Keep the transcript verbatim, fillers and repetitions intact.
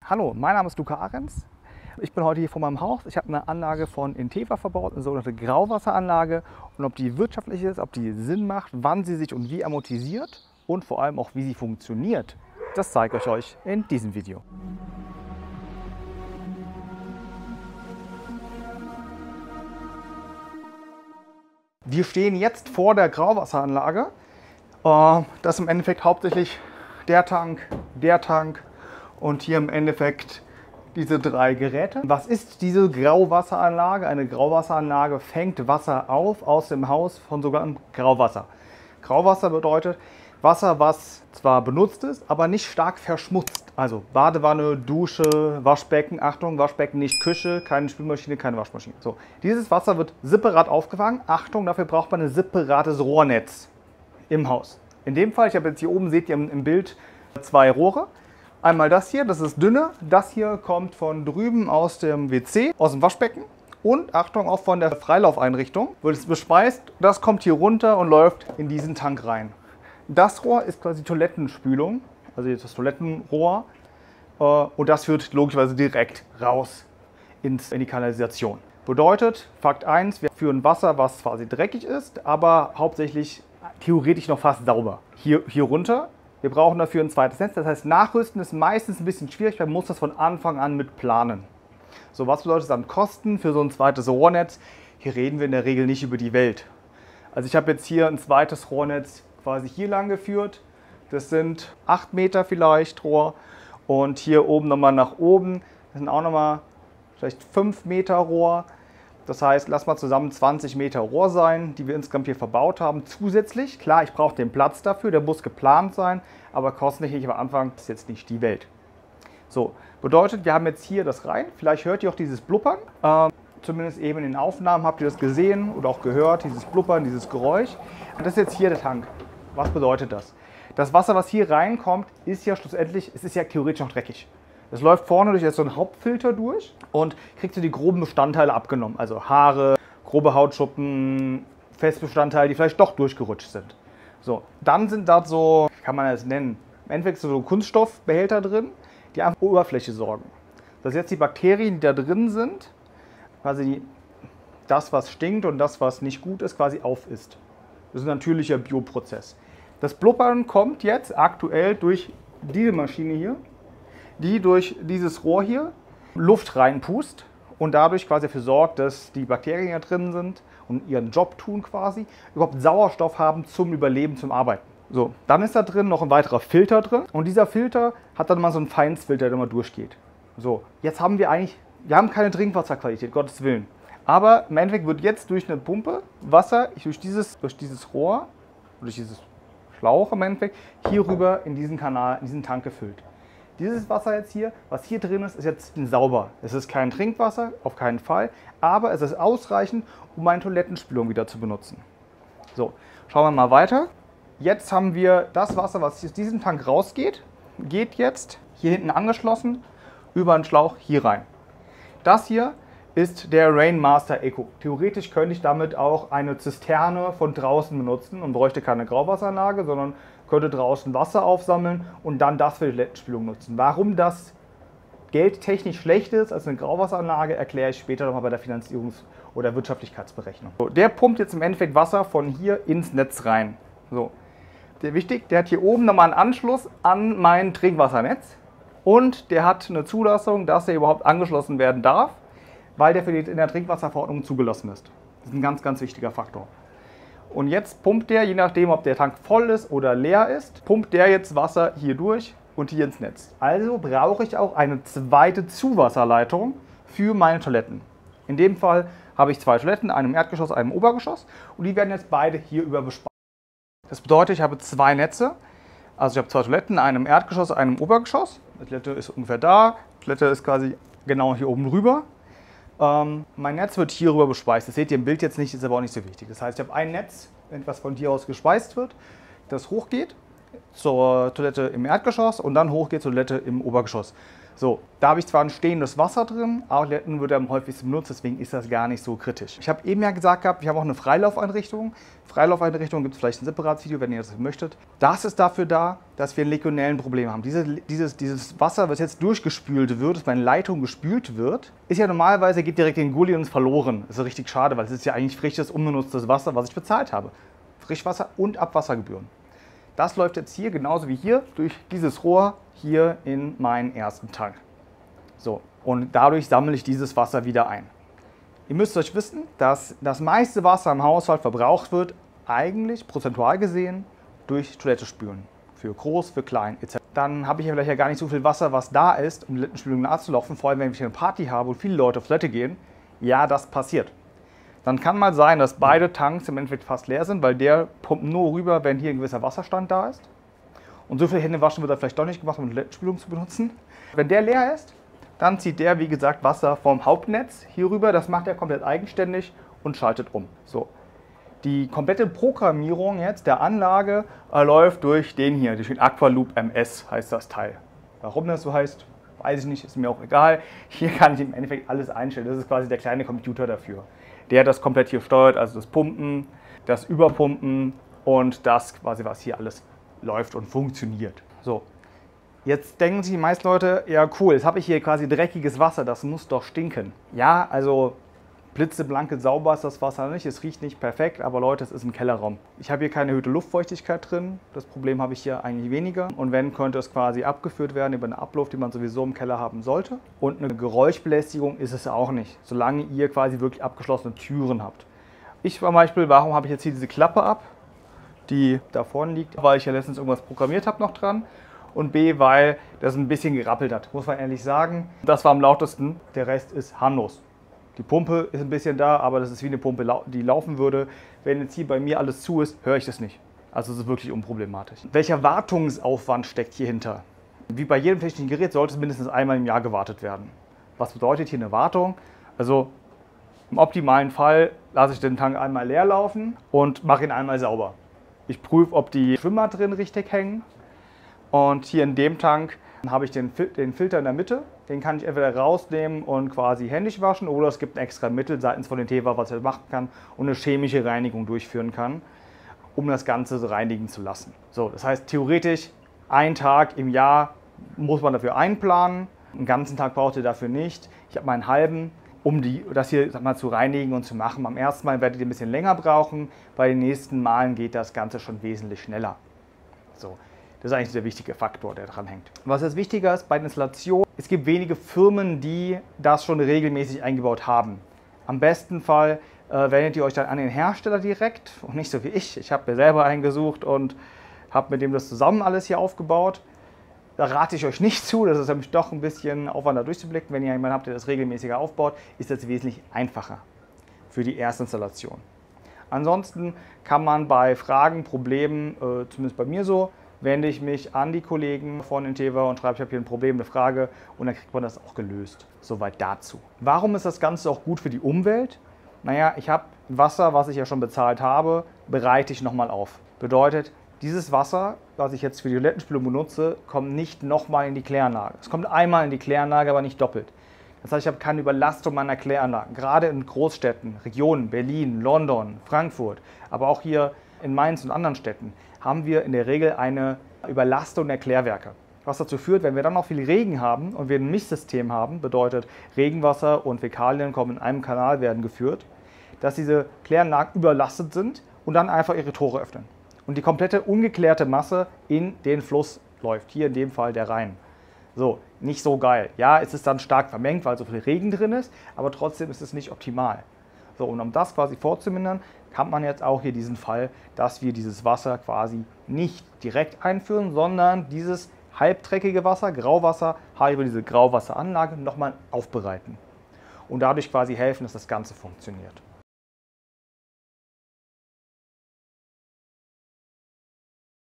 Hallo, mein Name ist Luca Ahrens. Ich bin heute hier vor meinem Haus. Ich habe eine Anlage von Inteva verbaut, eine sogenannte Grauwasseranlage. Und ob die wirtschaftlich ist, ob die Sinn macht, wann sie sich und wie amortisiert und vor allem auch wie sie funktioniert, das zeige ich euch in diesem Video. Wir stehen jetzt vor der Grauwasseranlage. Das ist im Endeffekt hauptsächlich der Tank, der Tank und hier im Endeffekt diese drei Geräte. Was ist diese Grauwasseranlage? Eine Grauwasseranlage fängt Wasser auf aus dem Haus von sogenanntem Grauwasser. Grauwasser bedeutet Wasser, was zwar benutzt ist, aber nicht stark verschmutzt. Also Badewanne, Dusche, Waschbecken, Achtung, Waschbecken nicht Küche, keine Spülmaschine, keine Waschmaschine. So, dieses Wasser wird separat aufgefangen. Achtung, dafür braucht man ein separates Rohrnetz im Haus. In dem Fall, ich habe jetzt hier oben, seht ihr im Bild, zwei Rohre. Einmal das hier, das ist dünne. Das hier kommt von drüben aus dem W C, aus dem Waschbecken. Und Achtung, auch von der Freilaufeinrichtung wird es bespeist. Das kommt hier runter und läuft in diesen Tank rein. Das Rohr ist quasi Toilettenspülung, also jetzt das Toilettenrohr. Und das führt logischerweise direkt raus ins, in die Kanalisation. Bedeutet, Fakt eins, wir führen Wasser, was quasi dreckig ist, aber hauptsächlich theoretisch noch fast sauber. Hier, hier runter. Wir brauchen dafür ein zweites Netz. Das heißt, Nachrüsten ist meistens ein bisschen schwierig, man muss das von Anfang an mit planen. So, was bedeutet das an Kosten für so ein zweites Rohrnetz? Hier reden wir in der Regel nicht über die Welt. Also ich habe jetzt hier ein zweites Rohrnetz quasi hier lang geführt. Das sind acht Meter vielleicht Rohr. Und hier oben nochmal nach oben. Das sind auch nochmal vielleicht fünf Meter Rohr. Das heißt, lass mal zusammen zwanzig Meter Rohr sein, die wir insgesamt hier verbaut haben. Zusätzlich, klar, ich brauche den Platz dafür, der muss geplant sein, aber kostentechnisch am Anfang ist jetzt nicht die Welt. So, bedeutet, wir haben jetzt hier das rein. Vielleicht hört ihr auch dieses Blubbern. Ähm, zumindest eben in den Aufnahmen habt ihr das gesehen oder auch gehört, dieses Blubbern, dieses Geräusch. Und das ist jetzt hier der Tank. Was bedeutet das? Das Wasser, was hier reinkommt, ist ja schlussendlich, es ist ja theoretisch noch dreckig. Es läuft vorne durch so einen Hauptfilter durch und kriegt so die groben Bestandteile abgenommen. Also Haare, grobe Hautschuppen, Festbestandteile, die vielleicht doch durchgerutscht sind. So, dann sind da so, kann man das nennen, im Endeffekt so Kunststoffbehälter drin, die einfach für Oberfläche sorgen. Dass jetzt die Bakterien, die da drin sind, quasi die, das, was stinkt und das, was nicht gut ist, quasi aufisst. Das ist ein natürlicher Bioprozess. Das Blubbern kommt jetzt aktuell durch diese Maschine hier, die durch dieses Rohr hier Luft reinpust und dadurch quasi dafür sorgt, dass die Bakterien da drin sind und ihren Job tun quasi, überhaupt Sauerstoff haben zum Überleben, zum Arbeiten. So, dann ist da drin noch ein weiterer Filter drin und dieser Filter hat dann mal so einen Feinstfilter, der mal durchgeht. So, jetzt haben wir eigentlich, wir haben keine Trinkwasserqualität, Gottes Willen. Aber im Endeffekt wird jetzt durch eine Pumpe Wasser durch dieses, durch dieses Rohr, durch dieses Schlauch im Endeffekt, hier rüber in diesen Kanal, in diesen Tank gefüllt. Dieses Wasser jetzt hier, was hier drin ist, ist jetzt sauber. Es ist kein Trinkwasser, auf keinen Fall, aber es ist ausreichend, um meine Toilettenspülung wieder zu benutzen. So, schauen wir mal weiter. Jetzt haben wir das Wasser, was aus diesem Tank rausgeht, geht jetzt hier hinten angeschlossen über einen Schlauch hier rein. Das hier ist der Rainmaster Eco. Theoretisch könnte ich damit auch eine Zisterne von draußen benutzen und bräuchte keine Grauwasseranlage, sondern könnte draußen Wasser aufsammeln und dann das für die Toilettenspülung nutzen. Warum das geldtechnisch schlecht ist als eine Grauwasseranlage, erkläre ich später nochmal bei der Finanzierungs- oder Wirtschaftlichkeitsberechnung. So, der pumpt jetzt im Endeffekt Wasser von hier ins Netz rein. So. Der wichtig, der hat hier oben nochmal einen Anschluss an mein Trinkwassernetz und der hat eine Zulassung, dass er überhaupt angeschlossen werden darf, weil der für die, in der Trinkwasserverordnung zugelassen ist. Das ist ein ganz, ganz wichtiger Faktor. Und jetzt pumpt der, je nachdem ob der Tank voll ist oder leer ist, pumpt der jetzt Wasser hier durch und hier ins Netz. Also brauche ich auch eine zweite Zuwasserleitung für meine Toiletten. In dem Fall habe ich zwei Toiletten, einem Erdgeschoss, einem Obergeschoss und die werden jetzt beide hier über bespeist. Das bedeutet, ich habe zwei Netze, also ich habe zwei Toiletten, einem Erdgeschoss, einem Obergeschoss. Die Toilette ist ungefähr da, die Toilette ist quasi genau hier oben rüber. Ähm, mein Netz wird hier rüber bespeist. Das seht ihr im Bild jetzt nicht, ist aber auch nicht so wichtig. Das heißt, ich habe ein Netz, was von hier aus gespeist wird, das hochgeht zur Toilette im Erdgeschoss und dann hochgeht zur Toilette im Obergeschoss. So, da habe ich zwar ein stehendes Wasser drin, aber Toiletten wird am häufigsten benutzt, deswegen ist das gar nicht so kritisch. Ich habe eben ja gesagt gehabt, wir haben auch eine Freilaufeinrichtung. Freilaufeinrichtung gibt es vielleicht ein separates Video, wenn ihr das möchtet. Das ist dafür da, dass wir ein Legionellenproblem haben. Diese, dieses, dieses Wasser, was jetzt durchgespült wird, das bei einer Leitung gespült wird, ist ja normalerweise, geht direkt in den Gully und ist verloren. Das ist richtig schade, weil es ist ja eigentlich frisches, unbenutztes Wasser, was ich bezahlt habe. Frischwasser und Abwassergebühren. Das läuft jetzt hier genauso wie hier durch dieses Rohr hier in meinen ersten Tank. So, und dadurch sammle ich dieses Wasser wieder ein. Ihr müsst euch wissen, dass das meiste Wasser im Haushalt verbraucht wird, eigentlich prozentual gesehen, durch Toilette spülen. Für groß, für klein et cetera. Dann habe ich ja vielleicht ja gar nicht so viel Wasser, was da ist, um die Toilettenspülung nachzulaufen, vor allem wenn ich eine Party habe und viele Leute auf Toilette gehen. Ja, das passiert. Dann kann mal sein, dass beide Tanks im Endeffekt fast leer sind, weil der pumpt nur rüber, wenn hier ein gewisser Wasserstand da ist. Und so viel Hände waschen wird er vielleicht doch nicht gemacht, um Toilettenspülung zu benutzen. Wenn der leer ist, dann zieht der, wie gesagt, Wasser vom Hauptnetz hier rüber. Das macht er komplett eigenständig und schaltet um. So. Die komplette Programmierung jetzt der Anlage äh, läuft durch den hier, durch den Aqualoop M S heißt das Teil. Warum das so heißt, weiß ich nicht, ist mir auch egal. Hier kann ich im Endeffekt alles einstellen. Das ist quasi der kleine Computer dafür, der das komplett hier steuert, also das Pumpen, das Überpumpen und das quasi, was hier alles läuft und funktioniert. So, jetzt denken sich die meisten Leute, ja cool, jetzt habe ich hier quasi dreckiges Wasser, das muss doch stinken. Ja, also blitzeblanke, sauber ist das Wasser nicht, es riecht nicht perfekt, aber Leute, es ist ein Kellerraum. Ich habe hier keine erhöhte Luftfeuchtigkeit drin, das Problem habe ich hier eigentlich weniger. Und wenn, könnte es quasi abgeführt werden über eine Abluft, die man sowieso im Keller haben sollte. Und eine Geräuschbelästigung ist es auch nicht, solange ihr quasi wirklich abgeschlossene Türen habt. Ich zum Beispiel, warum habe ich jetzt hier diese Klappe ab, die da vorne liegt, weil ich ja letztens irgendwas programmiert habe noch dran. Und B, weil das ein bisschen gerappelt hat, muss man ehrlich sagen. Das war am lautesten, der Rest ist harmlos. Die Pumpe ist ein bisschen da, aber das ist wie eine Pumpe, die laufen würde. Wenn jetzt hier bei mir alles zu ist, höre ich das nicht. Also es ist wirklich unproblematisch. Welcher Wartungsaufwand steckt hier hinter? Wie bei jedem technischen Gerät sollte es mindestens einmal im Jahr gewartet werden. Was bedeutet hier eine Wartung? Also im optimalen Fall lasse ich den Tank einmal leer laufen und mache ihn einmal sauber. Ich prüfe, ob die Schwimmer drin richtig hängen. Und hier in dem Tank habe ich den, den Filter in der Mitte. Den kann ich entweder rausnehmen und quasi händisch waschen oder es gibt ein extra Mittel seitens von den Teva, was er machen kann und eine chemische Reinigung durchführen kann, um das Ganze so reinigen zu lassen. So, das heißt theoretisch ein Tag im Jahr muss man dafür einplanen. Einen ganzen Tag braucht ihr dafür nicht. Ich habe mal einen halben, um die, das hier sag mal, zu reinigen und zu machen. Beim ersten Mal werdet ihr ein bisschen länger brauchen, bei den nächsten Malen geht das Ganze schon wesentlich schneller. So. Das ist eigentlich der wichtige Faktor, der dran hängt. Was jetzt wichtiger ist bei der Installation, es gibt wenige Firmen, die das schon regelmäßig eingebaut haben. Am besten Fall äh, wendet ihr euch dann an den Hersteller direkt und nicht so wie ich. Ich habe mir selber eingesucht und habe mit dem das zusammen alles hier aufgebaut. Da rate ich euch nicht zu, das ist nämlich doch ein bisschen Aufwand da durchzublicken. Wenn ihr jemanden habt, der das regelmäßiger aufbaut, ist das wesentlich einfacher für die Erstinstallation. Ansonsten kann man bei Fragen, Problemen, äh, zumindest bei mir so, wende ich mich an die Kollegen von Inteva und schreibe, ich habe hier ein Problem, eine Frage und dann kriegt man das auch gelöst. Soweit dazu. Warum ist das Ganze auch gut für die Umwelt? Naja, ich habe Wasser, was ich ja schon bezahlt habe, bereite ich nochmal auf. Bedeutet, dieses Wasser, was ich jetzt für die Toilettenspülung benutze, kommt nicht nochmal in die Kläranlage. Es kommt einmal in die Kläranlage, aber nicht doppelt. Das heißt, ich habe keine Überlastung meiner Kläranlagen. Gerade in Großstädten, Regionen, Berlin, London, Frankfurt, aber auch hier in Mainz und anderen Städten, haben wir in der Regel eine Überlastung der Klärwerke. Was dazu führt, wenn wir dann noch viel Regen haben und wir ein Mischsystem haben, bedeutet Regenwasser und Fäkalien kommen in einem Kanal, werden geführt, dass diese Kläranlagen überlastet sind und dann einfach ihre Tore öffnen. Und die komplette ungeklärte Masse in den Fluss läuft, hier in dem Fall der Rhein. So, nicht so geil. Ja, es ist dann stark vermengt, weil so viel Regen drin ist, aber trotzdem ist es nicht optimal. So, und um das quasi vorzumindern, kann man jetzt auch hier diesen Fall, dass wir dieses Wasser quasi nicht direkt einführen, sondern dieses halbdreckige Wasser, Grauwasser, halt über diese Grauwasseranlage nochmal aufbereiten. Und dadurch quasi helfen, dass das Ganze funktioniert.